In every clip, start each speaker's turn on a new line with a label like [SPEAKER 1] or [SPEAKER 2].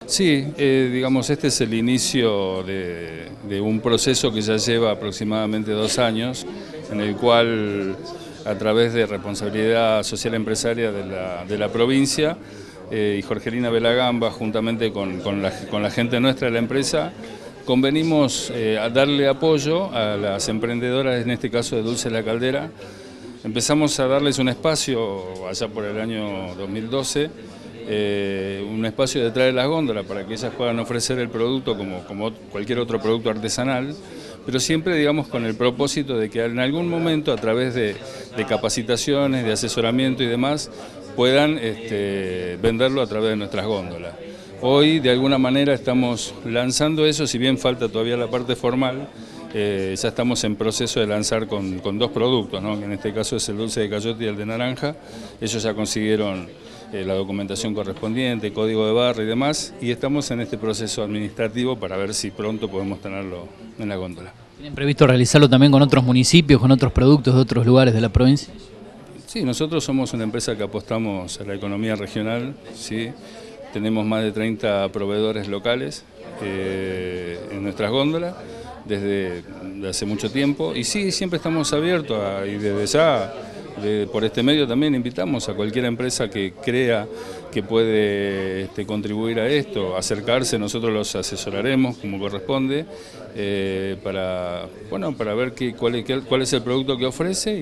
[SPEAKER 1] Sí, digamos, este es el inicio de un proceso que ya lleva aproximadamente 2 años, en el cual, a través de responsabilidad social empresaria de la provincia, y Jorgelina Belagamba, juntamente con la gente nuestra de la empresa, convenimos a darle apoyo a las emprendedoras, en este caso de Dulce La Caldera. Empezamos a darles un espacio allá por el año 2012, un espacio detrás de las góndolas para que ellas puedan ofrecer el producto como cualquier otro producto artesanal, pero siempre, digamos, con el propósito de que en algún momento, a través de capacitaciones, de asesoramiento y demás, puedan venderlo a través de nuestras góndolas. Hoy, de alguna manera, estamos lanzando eso, si bien falta todavía la parte formal. Ya estamos en proceso de lanzar con 2 productos, ¿no? Que en este caso es el dulce de cayote y el de naranja. Ellos ya consiguieron la documentación correspondiente, código de barra y demás, y estamos en este proceso administrativo para ver si pronto podemos tenerlo en la góndola.
[SPEAKER 2] ¿Tienen previsto realizarlo también con otros municipios, con otros productos de otros lugares de la provincia?
[SPEAKER 1] Sí, nosotros somos una empresa que apostamos a la economía regional, ¿sí? Tenemos más de 30 proveedores locales en nuestras góndolas desde hace mucho tiempo, y sí, siempre estamos abiertos y desde ya, por este medio también invitamos a cualquier empresa que crea que puede contribuir a esto, acercarse. Nosotros los asesoraremos como corresponde, para ver cuál es el producto que ofrece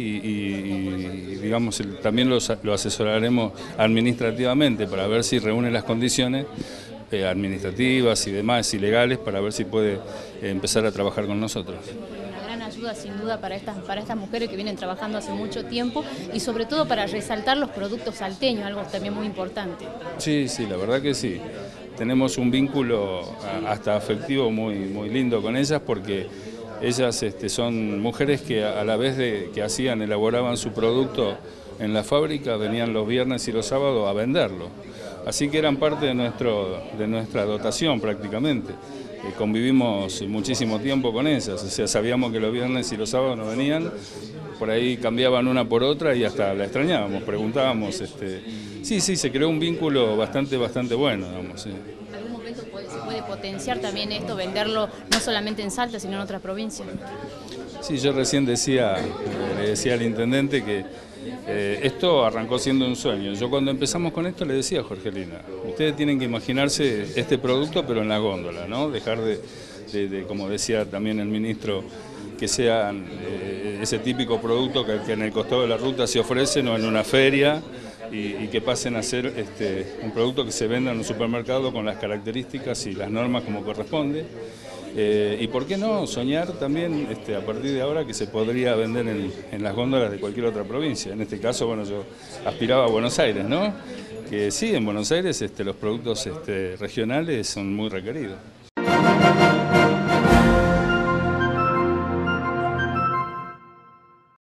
[SPEAKER 1] y digamos, también lo asesoraremos administrativamente para ver si reúne las condiciones administrativas y demás, y legales, para ver si puede empezar a trabajar con nosotros.
[SPEAKER 3] Una gran ayuda sin duda para estas mujeres que vienen trabajando hace mucho tiempo, y sobre todo para resaltar los productos salteños, algo también muy importante.
[SPEAKER 1] Sí, la verdad que sí. Tenemos un vínculo hasta afectivo muy lindo con ellas, porque ellas son mujeres que, a la vez de que elaboraban su producto en la fábrica, venían los viernes y los sábados a venderlo. Así que eran parte de nuestra dotación prácticamente. Convivimos muchísimo tiempo con ellas, o sea, sabíamos que los viernes y los sábados no venían, por ahí cambiaban una por otra y hasta la extrañábamos, preguntábamos. Sí, se creó un vínculo bastante bueno, digamos. Sí.
[SPEAKER 3] ¿En algún momento se puede potenciar también esto, venderlo no solamente en Salta, sino en otras provincias?
[SPEAKER 1] Sí, yo recién le decía al intendente que esto arrancó siendo un sueño. Yo, cuando empezamos con esto, le decía a Jorgelina, ustedes tienen que imaginarse este producto pero en la góndola, ¿no? Dejar de como decía también el ministro, que sean ese típico producto que en el costado de la ruta se ofrecen, o en una feria, y que pasen a ser un producto que se venda en un supermercado con las características y las normas como corresponde. Y por qué no soñar también a partir de ahora que se podría vender en las góndolas de cualquier otra provincia. En este caso, bueno, yo aspiraba a Buenos Aires, ¿no? Que sí, en Buenos Aires los productos regionales son muy requeridos.